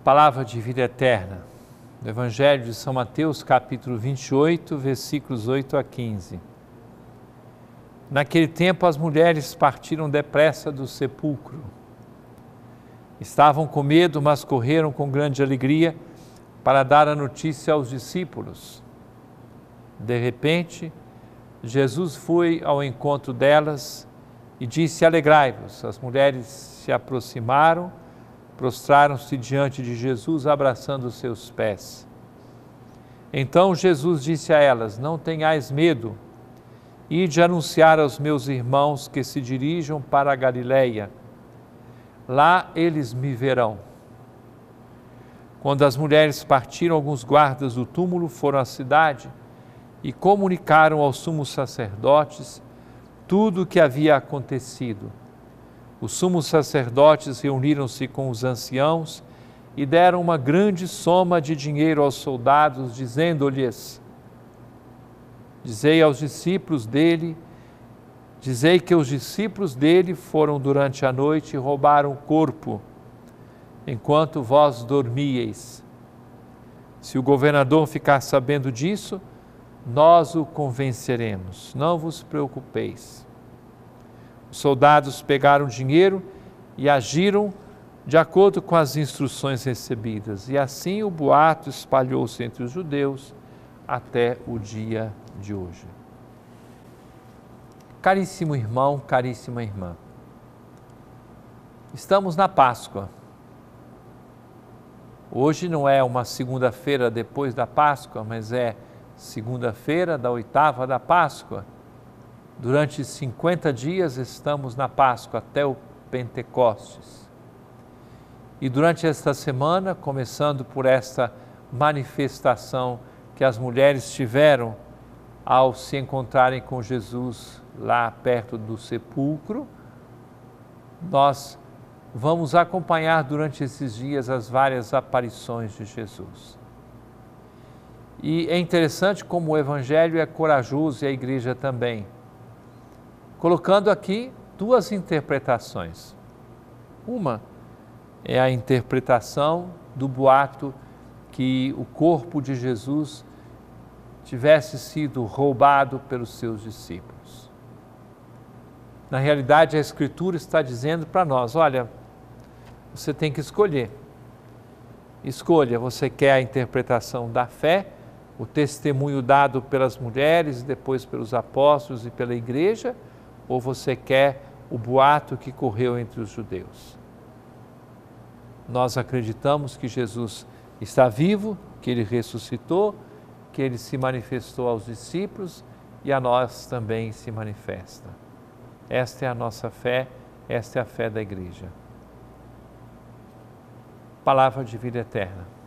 Palavra de vida eterna, do Evangelho de São Mateus, capítulo 28, versículos 8 a 15. Naquele tempo as mulheres partiram depressa do sepulcro. Estavam com medo, mas correram com grande alegria para dar a notícia aos discípulos. De repente, Jesus foi ao encontro delas e disse: Alegrai-vos. As mulheres se aproximaram, prostraram-se diante de Jesus, abraçando os seus pés. Então Jesus disse a elas: Não tenhais medo, ide anunciar aos meus irmãos que se dirijam para a Galileia. Lá eles me verão. Quando as mulheres partiram, alguns guardas do túmulo foram à cidade e comunicaram aos sumos sacerdotes tudo o que havia acontecido. Os sumos sacerdotes reuniram-se com os anciãos e deram uma grande soma de dinheiro aos soldados, dizendo-lhes: Dizei que os discípulos dele foram durante a noite e roubaram o corpo, enquanto vós dormíeis. Se o governador ficar sabendo disso, nós o convenceremos, não vos preocupeis. Os soldados pegaram o dinheiro e agiram de acordo com as instruções recebidas, e assim o boato espalhou-se entre os judeus até o dia de hoje. Caríssimo irmão, caríssima irmã, estamos na Páscoa. Hoje não é uma segunda-feira depois da Páscoa, mas é segunda-feira da oitava da Páscoa. Durante 50 dias estamos na Páscoa, até o Pentecostes. E durante esta semana, começando por esta manifestação que as mulheres tiveram ao se encontrarem com Jesus lá perto do sepulcro, nós vamos acompanhar durante esses dias as várias aparições de Jesus. E é interessante como o Evangelho é corajoso e a Igreja também, colocando aqui duas interpretações. Uma é a interpretação do boato que o corpo de Jesus tivesse sido roubado pelos seus discípulos. Na realidade, a Escritura está dizendo para nós: olha, você tem que escolher. Escolha, você quer a interpretação da fé, o testemunho dado pelas mulheres, depois pelos apóstolos e pela Igreja, ou você quer o boato que correu entre os judeus? Nós acreditamos que Jesus está vivo, que Ele ressuscitou, que Ele se manifestou aos discípulos e a nós também se manifesta. Esta é a nossa fé, esta é a fé da Igreja. Palavra de vida eterna.